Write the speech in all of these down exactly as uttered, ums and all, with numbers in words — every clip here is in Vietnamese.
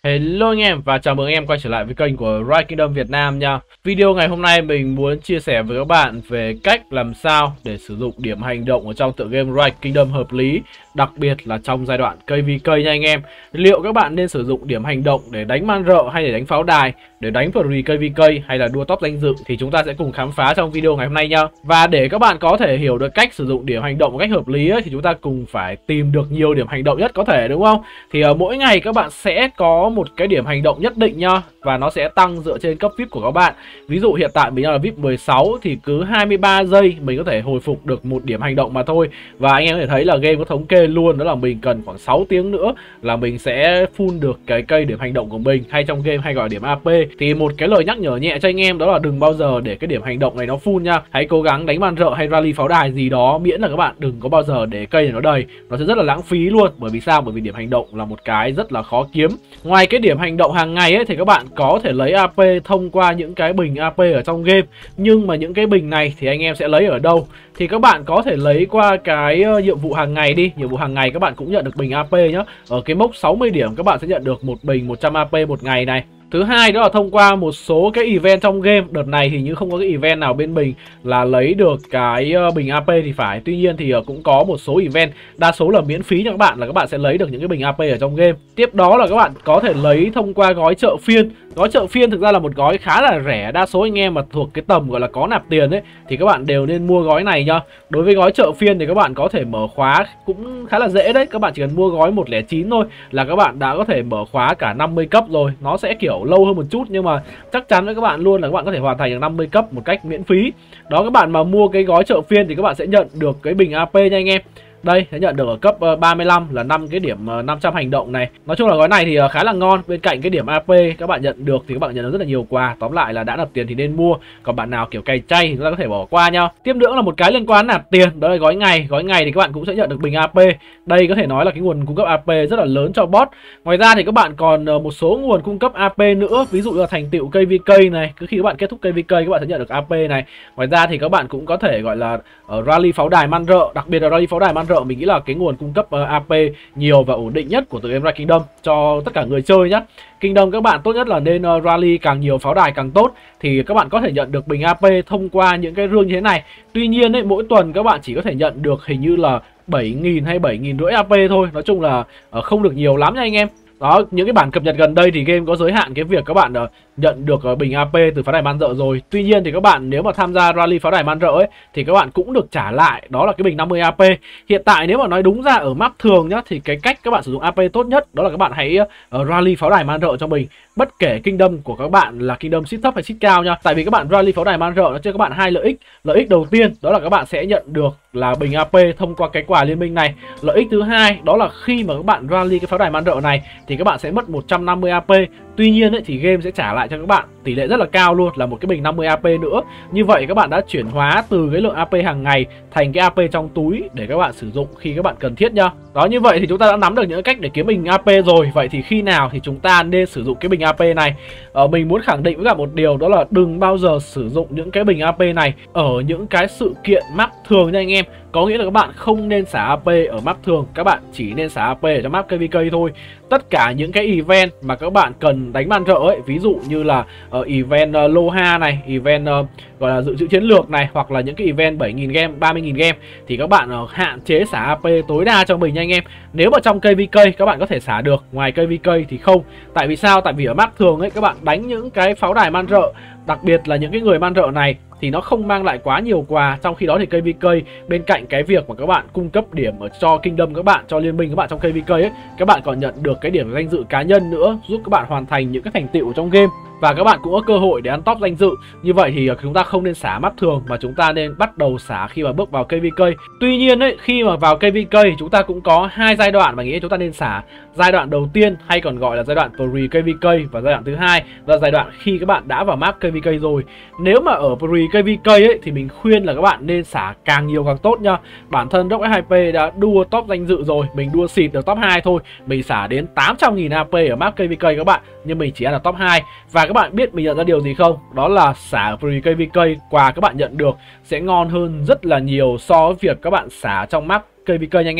Hello anh em và chào mừng anh em quay trở lại với kênh của Rise Kingdom Việt Nam nha. Video ngày hôm nay mình muốn chia sẻ với các bạn về cách làm sao để sử dụng điểm hành động ở trong tựa game Rise Kingdom hợp lý, đặc biệt là trong giai đoạn ca vê ca nha anh em. Liệu các bạn nên sử dụng điểm hành động để đánh man rợ hay để đánh pháo đài, để đánh free ca vê ca hay là đua top danh dự thì chúng ta sẽ cùng khám phá trong video ngày hôm nay nha. Và để các bạn có thể hiểu được cách sử dụng điểm hành động một cách hợp lý ấy, thì chúng ta cùng phải tìm được nhiều điểm hành động nhất có thể, đúng không? Thì uh, mỗi ngày các bạn sẽ có một cái điểm hành động nhất định nha, và nó sẽ tăng dựa trên cấp vê i pê của các bạn. Ví dụ hiện tại mình đang là vê i pê mười sáu thì cứ hai mươi ba giây mình có thể hồi phục được một điểm hành động mà thôi. Và anh em có thể thấy là game có thống kê luôn, đó là mình cần khoảng sáu tiếng nữa là mình sẽ full được cái cây điểm hành động của mình, hay trong game hay gọi là điểm a pê. Thì một cái lời nhắc nhở nhẹ cho anh em đó là đừng bao giờ để cái điểm hành động này nó full nha. Hãy cố gắng đánh man rợ hay rally pháo đài gì đó, miễn là các bạn đừng có bao giờ để cây này nó đầy, nó sẽ rất là lãng phí luôn. Bởi vì sao? Bởi vì điểm hành động là một cái rất là khó kiếm. Ngoài cái điểm hành động hàng ngày ấy thì các bạn có thể lấy a pê thông qua những cái bình a pê ở trong game. Nhưng mà những cái bình này thì anh em sẽ lấy ở đâu? Thì các bạn có thể lấy qua cái nhiệm vụ hàng ngày đi. Nhiệm vụ hàng ngày các bạn cũng nhận được bình a pê nhá. Ở cái mốc sáu mươi điểm các bạn sẽ nhận được một bình một trăm a pê một ngày này. Thứ hai đó là thông qua một số cái event trong game. Đợt này thì như không có cái event nào bên mình là lấy được cái bình a pê thì phải. Tuy nhiên thì cũng có một số event, đa số là miễn phí cho các bạn, là các bạn sẽ lấy được những cái bình a pê ở trong game. Tiếp đó là các bạn có thể lấy thông qua gói chợ phiên. Gói chợ phiên thực ra là một gói khá là rẻ. Đa số anh em mà thuộc cái tầm gọi là có nạp tiền ấy thì các bạn đều nên mua gói này nha. Đối với gói chợ phiên thì các bạn có thể mở khóa cũng khá là dễ đấy. Các bạn chỉ cần mua gói một không chín thôi là các bạn đã có thể mở khóa cả năm mươi cấp rồi. Nó sẽ kiểu lâu hơn một chút nhưng mà chắc chắn với các bạn luôn là các bạn có thể hoàn thành được năm mươi cấp một cách miễn phí. Đó, các bạn mà mua cái gói chợ phiên thì các bạn sẽ nhận được cái bình a pê nha anh em. Đây, sẽ nhận được ở cấp ba mươi lăm là năm cái điểm năm trăm hành động này. Nói chung là gói này thì khá là ngon. Bên cạnh cái điểm a pê các bạn nhận được thì các bạn nhận được rất là nhiều quà. Tóm lại là đã nạp tiền thì nên mua. Còn bạn nào kiểu cày chay thì chúng ta có thể bỏ qua nhau. Tiếp nữa là một cái liên quan nạp tiền, đó là gói ngày. Gói ngày thì các bạn cũng sẽ nhận được bình a pê. Đây có thể nói là cái nguồn cung cấp a pê rất là lớn cho bot. Ngoài ra thì các bạn còn một số nguồn cung cấp a pê nữa. Ví dụ như là thành tựu ca vê ca này. Cứ khi các bạn kết thúc ca vê ca các bạn sẽ nhận được a pê này. Ngoài ra thì các bạn cũng có thể gọi là ở rally pháo đài man rợ. Đặc biệt là rally pháo đài man rợ mình nghĩ là cái nguồn cung cấp uh, a pê nhiều và ổn định nhất của tựa game Rise Kingdom cho tất cả người chơi nhé. Kingdom các bạn tốt nhất là nên uh, rally càng nhiều pháo đài càng tốt, thì các bạn có thể nhận được bình a pê thông qua những cái rương như thế này. Tuy nhiên ấy, mỗi tuần các bạn chỉ có thể nhận được hình như là bảy nghìn hay bảy nghìn rưỡi a pê thôi. Nói chung là uh, không được nhiều lắm nha anh em. Đó, những cái bản cập nhật gần đây thì game có giới hạn cái việc các bạn uh, nhận được uh, bình a pê từ pháo đài man rợ rồi. Tuy nhiên thì các bạn nếu mà tham gia rally pháo đài man rợ ấy thì các bạn cũng được trả lại, đó là cái bình năm mươi a pê. Hiện tại nếu mà nói đúng ra ở map thường nhá, thì cái cách các bạn sử dụng a pê tốt nhất đó là các bạn hãy uh, rally pháo đài man rợ cho mình. Bất kể kingdom của các bạn là kingdom seed thấp hay seed cao nha. Tại vì các bạn rally pháo đài man rợ nó cho các bạn hai lợi ích. Lợi ích đầu tiên đó là các bạn sẽ nhận được là bình a pê thông qua cái quà liên minh này. Lợi ích thứ hai đó là khi mà các bạn rally cái pháo đài man rợ này thì các bạn sẽ mất một trăm năm mươi a pê. Tuy nhiên ấy, thì game sẽ trả lại cho các bạn tỷ lệ rất là cao luôn, là một cái bình năm mươi a pê nữa. Như vậy các bạn đã chuyển hóa từ cái lượng a pê hàng ngày thành cái a pê trong túi để các bạn sử dụng khi các bạn cần thiết nha. Đó, như vậy thì chúng ta đã nắm được những cách để kiếm bình a pê rồi. Vậy thì khi nào thì chúng ta nên sử dụng cái bình a pê này? Ờ, mình muốn khẳng định với cả một điều đó là đừng bao giờ sử dụng những cái bình a pê này ở những cái sự kiện map thường nha anh em. Có nghĩa là các bạn không nên xả a pê ở map thường, các bạn chỉ nên xả a pê ở trong map ca vê ca thôi. Tất cả những cái event mà các bạn cần đánh man rợ ấy, ví dụ như là uh, event uh, Loha này, event uh, gọi là dự trữ chiến lược này, hoặc là những cái event bảy nghìn game, ba mươi nghìn game thì các bạn uh, hạn chế xả a pê tối đa cho mình nha anh em. Nếu mà trong ca vê ca các bạn có thể xả được, ngoài ca vê ca thì không. Tại vì sao? Tại vì ở map thường ấy các bạn đánh những cái pháo đài man rợ, đặc biệt là những cái người man rợ này thì nó không mang lại quá nhiều quà. Trong khi đó thì ca vê ca bên cạnh cái việc mà các bạn cung cấp điểm ở cho kingdom các bạn, cho liên minh các bạn trong ca vê ca ấy, các bạn còn nhận được cái điểm danh dự cá nhân nữa, giúp các bạn hoàn thành những cái thành tựu trong game. Và các bạn cũng có cơ hội để ăn top danh dự. Như vậy thì chúng ta không nên xả map thường mà chúng ta nên bắt đầu xả khi mà bước vào ca vê ca. Tuy nhiên ấy, khi mà vào ca vê ca chúng ta cũng có hai giai đoạn mà nghĩ chúng ta nên xả. Giai đoạn đầu tiên hay còn gọi là giai đoạn pre ca vê ca, và giai đoạn thứ hai là giai đoạn khi các bạn đã vào map ca vê ca rồi. Nếu mà ở pre ca vê ca ấy thì mình khuyên là các bạn nên xả càng nhiều càng tốt nha. Bản thân Rock ét hai pê đã đua top danh dự rồi, mình đua xịt được top hai thôi, mình xả đến tám trăm nghìn a pê ở map ca vê ca các bạn, nhưng mình chỉ ăn được top hai. Và các bạn biết mình nhận ra điều gì không? Đó là xả free ca vê ca, quà các bạn nhận được sẽ ngon hơn rất là nhiều so với việc các bạn xả trong map ca vê ca nha anh em.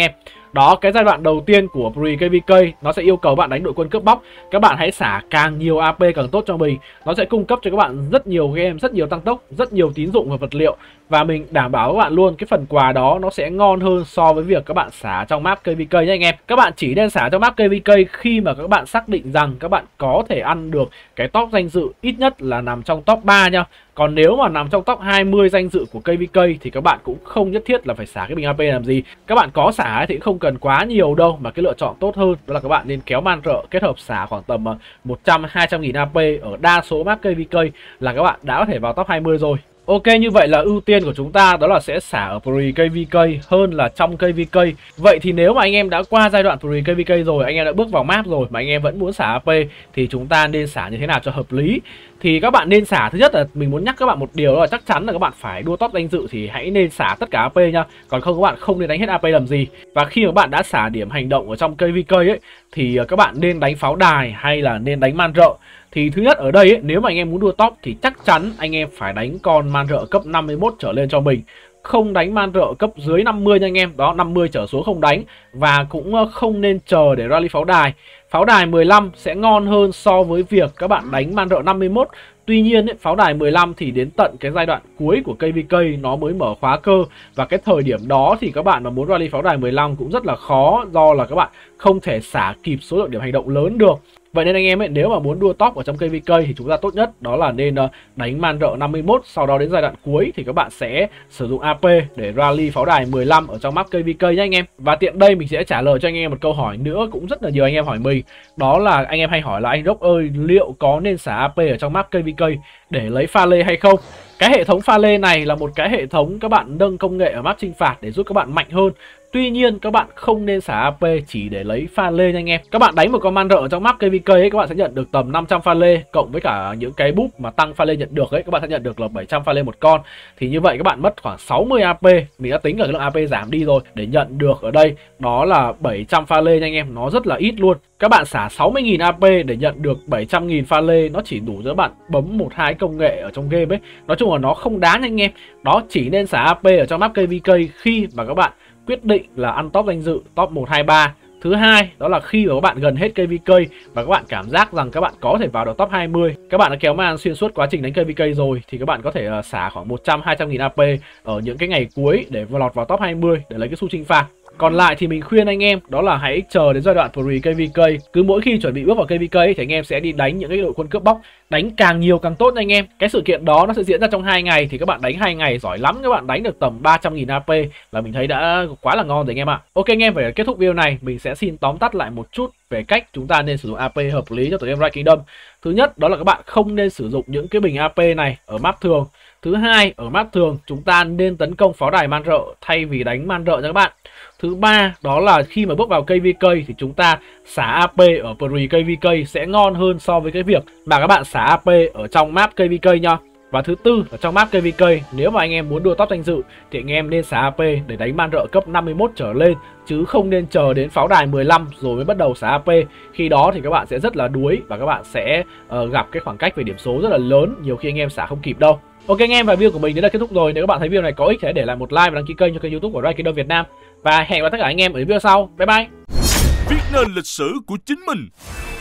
Đó, cái giai đoạn đầu tiên của Pre ca vê ca nó sẽ yêu cầu bạn đánh đội quân cướp bóc. Các bạn hãy xả càng nhiều a pê càng tốt cho mình. Nó sẽ cung cấp cho các bạn rất nhiều game, rất nhiều tăng tốc, rất nhiều tín dụng và vật liệu. Và mình đảm bảo các bạn luôn, cái phần quà đó nó sẽ ngon hơn so với việc các bạn xả trong map ca vê ca nhé anh em. Các bạn chỉ nên xả trong map ca vê ca khi mà các bạn xác định rằng các bạn có thể ăn được cái top danh dự ít nhất là nằm trong top ba nha. Còn nếu mà nằm trong top hai mươi danh dự của ca vê ca thì các bạn cũng không nhất thiết là phải xả cái bình a pê làm gì. Các bạn có xả thì không cần quá nhiều đâu, mà cái lựa chọn tốt hơn đó là các bạn nên kéo man rợ kết hợp xả khoảng tầm một trăm hai trăm nghìn a pê ở đa số map ca vê ca là các bạn đã có thể vào top hai mươi rồi. Ok, như vậy là ưu tiên của chúng ta đó là sẽ xả ở Pre ca vê ca hơn là trong ca vê ca. Vậy thì nếu mà anh em đã qua giai đoạn Pre ca vê ca rồi, anh em đã bước vào map rồi mà anh em vẫn muốn xả a pê thì chúng ta nên xả như thế nào cho hợp lý? Thì các bạn nên xả, thứ nhất là mình muốn nhắc các bạn một điều đó là chắc chắn là các bạn phải đua top danh dự thì hãy nên xả tất cả a pê nha. Còn không các bạn không nên đánh hết a pê làm gì. Và khi mà bạn đã xả điểm hành động ở trong ca vê ca ấy thì các bạn nên đánh pháo đài hay là nên đánh man rợ. Thì thứ nhất ở đây ấy, nếu mà anh em muốn đua top thì chắc chắn anh em phải đánh con man rợ cấp năm mươi mốt trở lên cho mình. Không đánh man rợ cấp dưới năm mươi nha anh em. Đó, năm mươi trở xuống không đánh. Và cũng không nên chờ để rally pháo đài. Pháo đài mười lăm sẽ ngon hơn so với việc các bạn đánh man rợ năm mươi mốt. Tuy nhiên ấy, pháo đài mười lăm thì đến tận cái giai đoạn cuối của ca vê ca nó mới mở khóa cơ. Và cái thời điểm đó thì các bạn mà muốn rally pháo đài mười lăm cũng rất là khó, do là các bạn không thể xả kịp số lượng điểm hành động lớn được. Vậy nên anh em ấy, nếu mà muốn đua top ở trong ca vê ca thì chúng ta tốt nhất đó là nên đánh man rợ năm mươi mốt. Sau đó đến giai đoạn cuối thì các bạn sẽ sử dụng a pê để rally pháo đài mười lăm ở trong map ca vê ca nhé anh em. Và tiện đây mình sẽ trả lời cho anh em một câu hỏi nữa cũng rất là nhiều anh em hỏi mình. Đó là anh em hay hỏi là anh Rock ơi, liệu có nên xả a pê ở trong map ca vê ca để lấy pha lê hay không? Cái hệ thống pha lê này là một cái hệ thống các bạn nâng công nghệ ở map chinh phạt để giúp các bạn mạnh hơn. Tuy nhiên các bạn không nên xả a pê chỉ để lấy pha lê nha anh em. Các bạn đánh một con man rợ trong map ca vê ca ấy, các bạn sẽ nhận được tầm năm trăm pha lê, cộng với cả những cái búp mà tăng pha lê nhận được ấy, các bạn sẽ nhận được là bảy trăm pha lê một con. Thì như vậy các bạn mất khoảng sáu mươi a pê. Mình đã tính ở cái lượng a pê giảm đi rồi để nhận được ở đây đó là bảy trăm pha lê nha anh em. Nó rất là ít luôn. Các bạn xả sáu mươi nghìn a pê để nhận được bảy trăm nghìn pha lê, nó chỉ đủ cho các bạn bấm một hai công nghệ ở trong game ấy. Nói chung là nó không đáng nha anh em. Đó, chỉ nên xả a pê ở trong map ca vê ca khi mà các bạn quyết định là ăn top danh dự, top một, hai, ba. Thứ hai, đó là khi mà các bạn gần hết ca vê ca và các bạn cảm giác rằng các bạn có thể vào được top hai mươi. Các bạn đã kéo man xuyên suốt quá trình đánh ca vê ca rồi thì các bạn có thể uh, xả khoảng một trăm hai trăm nghìn a pê ở những cái ngày cuối để lọt vào top hai mươi để lấy cái xu chinh phạt. Còn lại thì mình khuyên anh em đó là hãy chờ đến giai đoạn Pre ca vê ca. Cứ mỗi khi chuẩn bị bước vào ca vê ca thì anh em sẽ đi đánh những cái đội quân cướp bóc, đánh càng nhiều càng tốt nha anh em. Cái sự kiện đó nó sẽ diễn ra trong hai ngày thì các bạn đánh hai ngày giỏi lắm, các bạn đánh được tầm ba trăm nghìn a pê là mình thấy đã quá là ngon rồi anh em ạ. Ok anh em, phải kết thúc video này mình sẽ xin tóm tắt lại một chút về cách chúng ta nên sử dụng a pê hợp lý cho tựa game Rise Kingdom. Thứ nhất, đó là các bạn không nên sử dụng những cái bình a pê này ở map thường. Thứ hai, ở map thường chúng ta nên tấn công pháo đài man rợ thay vì đánh man rợ nha các bạn. Thứ ba, đó là khi mà bước vào ca vê ca thì chúng ta xả a pê ở Pre ca vê ca sẽ ngon hơn so với cái việc mà các bạn xả a pê ở trong map ca vê ca nha. Và thứ tư, ở trong map ca vê ca, nếu mà anh em muốn đua top danh dự thì anh em nên xả a pê để đánh man rợ cấp năm mươi mốt trở lên, chứ không nên chờ đến pháo đài mười lăm rồi mới bắt đầu xả a pê. Khi đó thì các bạn sẽ rất là đuối và các bạn sẽ uh, gặp cái khoảng cách về điểm số rất là lớn, nhiều khi anh em xả không kịp đâu. Ok anh em, và video của mình đến đây kết thúc rồi. Nếu các bạn thấy video này có ích thì hãy để lại một like và đăng ký kênh cho kênh YouTube của Rise Kingdom Việt Nam. Và hẹn gặp lại tất cả anh em ở video sau. Bye bye. Viết nên lịch sử của chính mình.